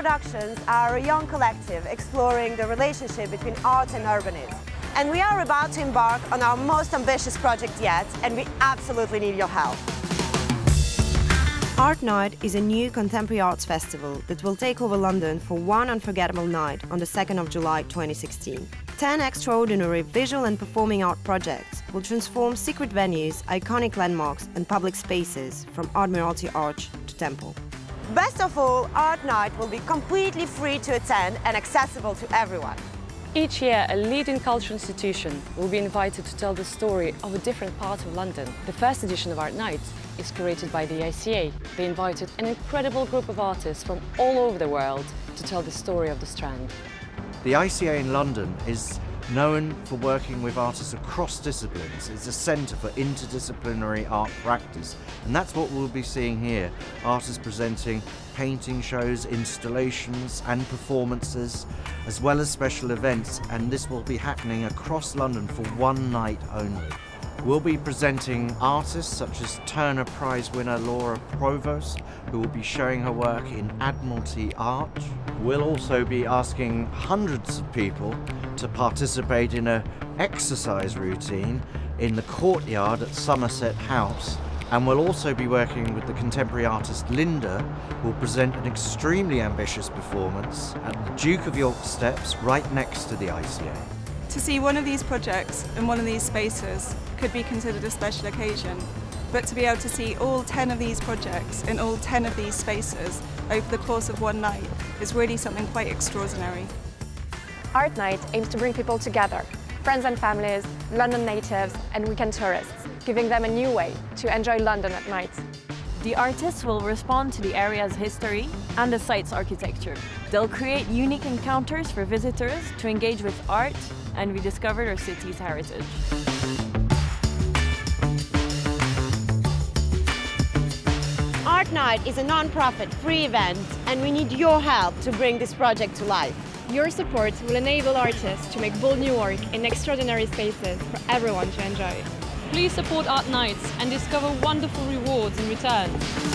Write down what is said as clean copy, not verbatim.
Productions are a young collective exploring the relationship between art and urbanism. And we are about to embark on our most ambitious project yet, and we absolutely need your help. Art Night is a new contemporary arts festival that will take over London for one unforgettable night on the 2nd of July 2016. 10 extraordinary visual and performing art projects will transform secret venues, iconic landmarks and public spaces from Admiralty Arch to Temple. Best of all, Art Night will be completely free to attend and accessible to everyone. Each year, a leading cultural institution will be invited to tell the story of a different part of London. The first edition of Art Night is curated by the ICA. They invited an incredible group of artists from all over the world to tell the story of the Strand. The ICA in London is known for working with artists across disciplines. It's a centre for interdisciplinary art practice, and that's what we'll be seeing here. Artists presenting painting shows, installations and performances, as well as special events, and this will be happening across London for one night only. We'll be presenting artists such as Turner Prize winner Laura Provost, who will be showing her work in Admiralty Arch. We'll also be asking hundreds of people to participate in an exercise routine in the courtyard at Somerset House. And we'll also be working with the contemporary artist Linda, who will present an extremely ambitious performance at the Duke of York Steps right next to the ICA. To see one of these projects in one of these spaces could be considered a special occasion, but to be able to see all 10 of these projects in all 10 of these spaces over the course of one night is really something quite extraordinary. Art Night aims to bring people together, friends and families, London natives and weekend tourists, giving them a new way to enjoy London at night. The artists will respond to the area's history and the site's architecture. They'll create unique encounters for visitors to engage with art and rediscover their city's heritage. Art Night is a non-profit, free event, and we need your help to bring this project to life. Your support will enable artists to make bold new work in extraordinary spaces for everyone to enjoy. Please support Art Nights and discover wonderful rewards in return.